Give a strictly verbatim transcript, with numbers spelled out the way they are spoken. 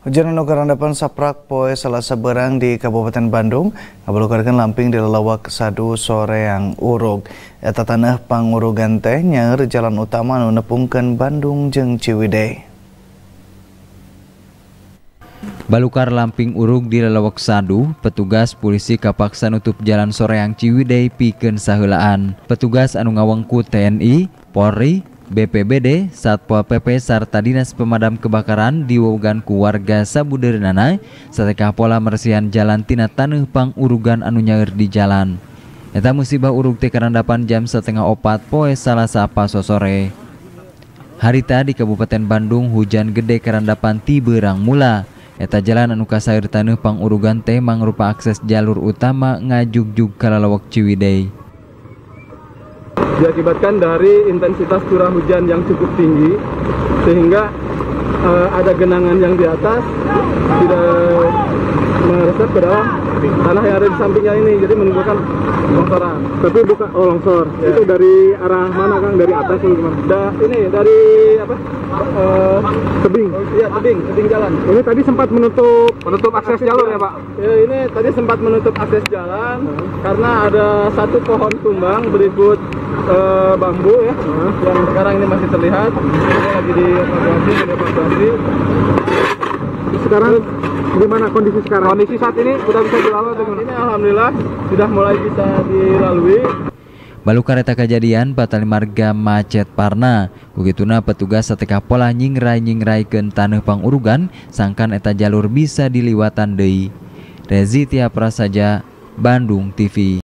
Hujan anu karandapan saprak poe Salasa berang di Kabupaten Bandung ngabalukarkeun lamping di lelawak Sadu Soreang Urug. Eta tanah pangurugan teh nyaeur jalan utama anu nepungkeun Bandung jeung Ciwidey. Balukar lamping urug di lelawak Sadu, petugas polisi kapaksa nutup jalan Soreang Ciwidey pikeun saheulaan. Petugas anu ngawengku T N I, Polri, B P B D, Satpol P P sarta Dinas Pemadam Kebakaran diwewegan ku warga sabudeurna satekah pola mersihan jalan tina taneuh pangurugan anu nyaeur di jalan. Eta musibah urug teh karandapan jam setengah opat poe Salasa paso sore. Harita di Kabupaten Bandung hujan gede karandapan ti beurang mula. Eta jalan anu kasaeur taneuh pangurugan teh mangrupa akses jalur utama ngajugjug ka lelawak Ciwidey. Diakibatkan dari intensitas curah hujan yang cukup tinggi sehingga uh, ada genangan yang di atas tidak meresap ke dalam tanah yang ada di sampingnya ini, jadi menimbulkan longsoran. Tapi bukan oh, longsor. Ya. Itu dari arah mana, Kang? Dari atas atau gimana? Da, ini dari apa? Uh, tebing. Iya, tebing, tebing jalan. Ini tadi sempat menutup menutup akses, akses jalur ya, Pak? Ya, ini tadi sempat menutup akses jalan hmm. karena ada satu pohon tumbang berikut Uh, bambu ya, uh. yang sekarang ini masih terlihat. Ini lagi dievakuasi, dievakuasi. Sekarang gimana kondisi sekarang? Kondisi saat ini sudah bisa dilalui dengan ini, alhamdulillah sudah mulai bisa dilalui. Balukar eta kajadian patali marga macet parna. Kugituna petugas satekah pola nyingrai-nyingraikeun taneuh pangurugan sangkan eta jalur bisa diliwatan deui. Rezi Tia Prasaja, Bandung T V.